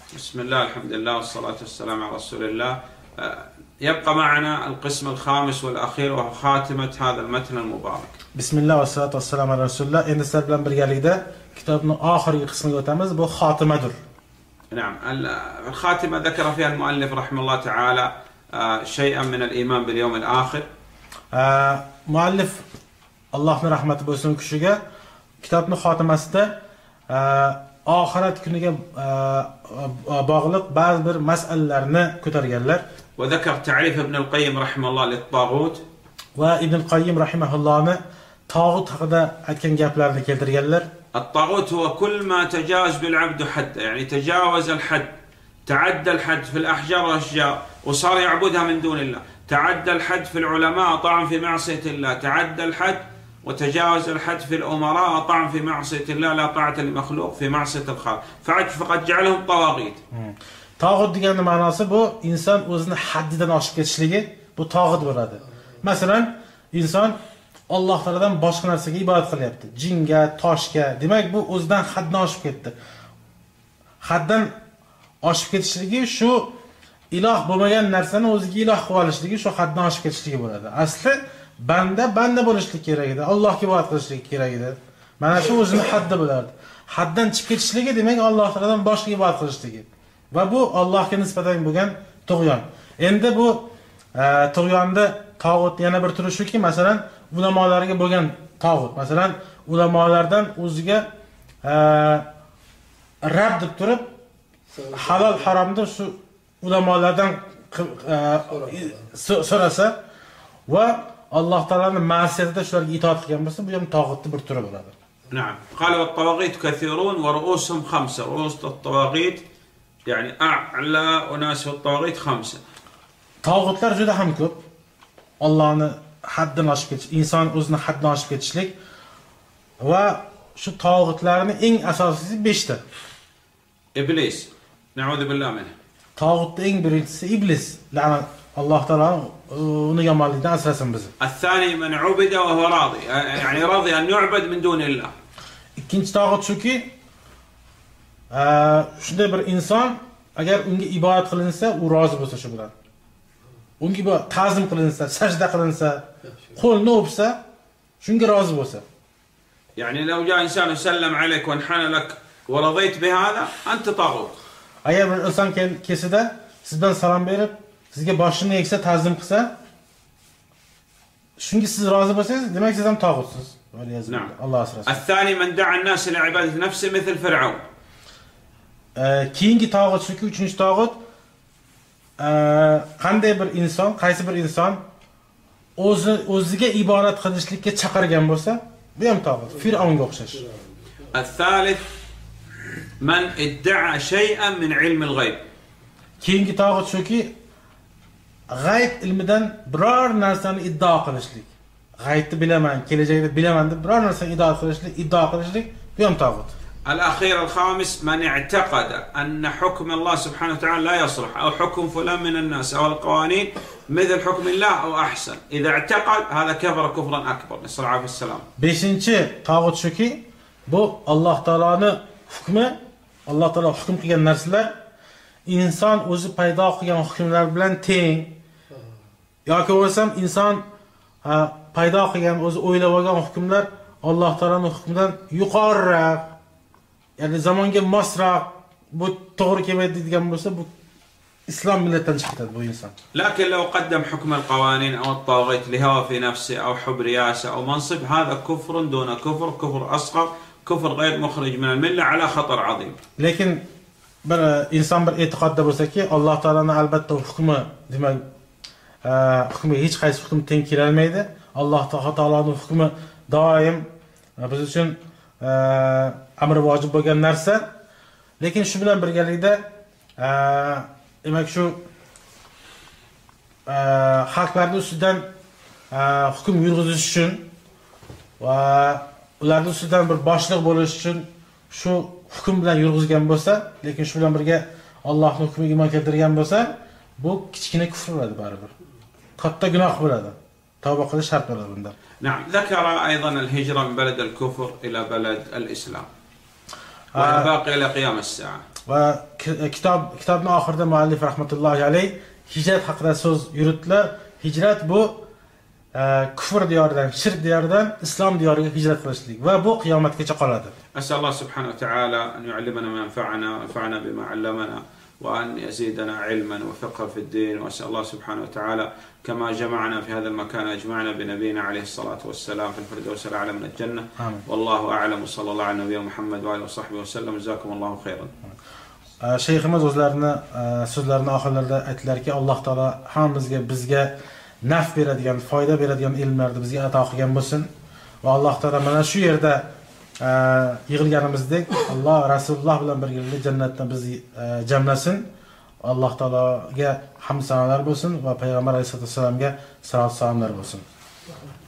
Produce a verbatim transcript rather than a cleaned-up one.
بسم الله الحمد لله والصلاة والسلام على رسول الله. يبقى معنا القسم الخامس والأخير وهو خاتمة هذا المتن المبارك. بسم الله والصلاة والسلام على رسول الله. Endi sizlar bilan birgalikda kitobning oxirgi qismiga o'tamiz. Bu xotimadir. نعم. الخاتمة ذكر فيها المؤلف رحمه الله تعالى شيئا من الإيمان باليوم الآخر. Muallif Allohning rahmati bo'lsin kishiga kitobning xotimasida oxirat kuniga bog'liq ba'zi bir masalalarni ko'targanlar. وذكر تعريف ابن القيم رحمه الله للطاغوت. Va Ibn al-Qayyim rahimahullohni tog'ut haqida aytgan gaplarini keltirganlar. الطاغوت هو كل ما تجاوز بالعبد حد، يعني تجاوز الحد، تعدى الحد في الأحجار والأشجار وصار يعبدها من دون الله، تعدى الحد في العلماء طعن في معصية الله، تعدى الحد وتجاوز الحد في الأمراء طعن في معصية الله، لا طاعة لمخلوق في معصية الخالق، فقد جعلهم طواغيت. Tog'ut deganning ma'nosi bu inson o'zini haddidan oshib ketishligi, bu tog'ut bo'ladi. Masalan, inson Alloh taoladan boshqa narsaga ibodat qilyapti. Jinga, toshga. Demak, bu o'zidan haddan oshib ketdi. Haddan oshib ketishligi shu iloh bo'lmagan narsani o'ziga iloh qilib olishligi, shu haddan oshib ketishligi bo'ladi. Asli banda banda bo'lishlik kerak edi. Allohga ibodat qilishlik kerak edi. Mana shu o'zining haddi bo'lardi. Haddan chiqib ketishligi demak Alloh taoladan boshqa ibodat qilishligi. Va bu Allohga nisbatan bo'lgan tug'yon. Endi bu tug'yonda tog'ut yana bir turi shuki, masalan, ulamolarga bo'lgan tog'ut. Masalan, ulamolardan o'ziga rab deb turib, halol haromni shu ulamolardan so'rasa va Alloh taolaning ma'siyatida shularga itoat qilgan bo'lsa, bu ham tog'utning bir turi bo'ladi. نعم. قال والطواغيت كثيرون ورؤوسهم خمسة. رؤوس الطواغيت يعني أعلى أناس في الطواغيت خمسة. Tog'utlar juda ham ko'p. Allohni haddan oshib ketish, inson o'zini haddan oshib ketishlik va shu tog'utlarning eng asosiysi besh ta. Iblis. Na'udhu billahi minhu. Tog'utning eng birinchisi iblis. La'nat Alloh taolo uni yomonlikdan asrasin bizni. الثاني من عبد وهو راضي، يعني راضي أن يعبد من دون الله. Ikkinchi tog'ut shuki, shunday bir inson agar unga ibodat qilinsa, u rozi bo'lsa shu bilan. Unga ta'zim qilinsa, sajda qilinsa, qo'lni o'psa, shunga rozi bo'lsa. يعني لو جاء إنسان وسلم عليك وانحنى لك ورضيت بهذا أنت طاغوت. Agar bir inson kesida sizdan salom berib, sizga boshini egsa, ta'zim qilsa, shunga siz rozi bo'lsangiz, demak siz ham tog'utsiz. Alloh asrasin. الثاني من دعا الناس إلى عبادة نفسه مثل فرعون. Keyingi tog'ut shuki, uchinchi tog'ut qanday bir inson, qaysi bir inson o'zi o'ziga ibodat qilishlikka chaqirgan bo'lsa, bu ham tog'ut. Fir'avnga o'xshash. الثالث من ادعى شيئا من علم الغيب. Keyingi tog'ut shuki, g'ayb ilmidan biror narsani iddao qilishlik. G'aybni bilaman, kelajakda bilaman deb biror narsani iddao qilishlik, iddao qilishlik, bu ham tog'ut. الأخير الخامس من اعتقد أن حكم الله سبحانه وتعالى لا يصلح، أو حكم فلان من الناس أو القوانين مثل حكم الله أو أحسن. إذا اعتقد هذا كفر كفرا أكبر. نسأل الله السلام. Beshinchi tog'ut shuki, bu Alloh taoloning hukmi, Alloh taolo hukm qilgan narsalar inson o'zi paydo qilgan hukmlar bilan teng. yoki bo'lsam inson paydo qilgan, o'zi o'ylab olgan hukmlar Alloh taoloning hukmidan yuqoriroq, ya'ni zamonga mosroq, bu to'g'ri kelmaydi degan bo'lsa, bu islom millatidan chiqadi bu inson. لكن لو قدم حكم القوانين أو الطاغيت لهوى في نفسه أو حب رياسة أو منصب، هذا كفر دون كفر، كفر أصغر، كفر غير مخرج من الملة على خطر عظيم. Lekin bir inson bir e'tiqodda bo'lsa-ki, Alloh taolaning albatta hukmi, demak, hukmi hech qaysi hukm teng kela olmaydi. Alloh taolaning hukmi doim biz uchun amri vojib bo'lgan narsa. Lekin shu bilan birgalikda demak shu xalqlarning ustidan hukm yurgizish uchun va ularning ustidan bir boshliq bo'lish uchun shu hukm bilan yurgizgan bo'lsa, lekin shu bilan birga Allohning hukmiga iymon keltirgan bo'lsa, bu kichkina kufr bo'ladi baribir. Katta gunoh bo'ladi. Tavba qilish shart bo'ladi bunda. نعم. ذكر أيضا الهجرة من بلد الكفر إلى بلد الإسلام. وهي باقية إلى قيام الساعة. va kitob kitobning oxirida muallif rahmatullohi alayh hijrat haqida so'z yuritdilar. Hijrat bu kufr diyoridan, shirk diyoridan islom diyoriga hijrat qilishlik va bu qiyomatgacha qoladi. أسأل الله سبحانه وتعالى أن يعلمنا ما ينفعنا وينفعنا بما علمنا وأن يزيدنا علما وفقها في الدين. وأسأل الله سبحانه وتعالى كما جمعنا في هذا المكان أجمعنا بنبينا عليه الصلاة والسلام في الفردوس الأعلى من الجنة. آمين. والله أعلم وصلى الله على نبينا محمد وآله وصحبه وسلم. جزاكم الله خيرا. Shayximiz o'zlarini so'zlarini oxirlarida aytdilarki, Alloh taolo hammamizga bizga naf beradigan, foyda beradigan ilmlarni bizga ato qilgan bo'lsin va Alloh taolo mana shu yerda yig'ilganimizdek Alloh Rasululloh bilan birgalikda jannatda bizni jamlasin. Alloh taologa hamd sanolar bo'lsin va payg'ambar alayhisolatu vasallamga salovat salomlar bo'lsin.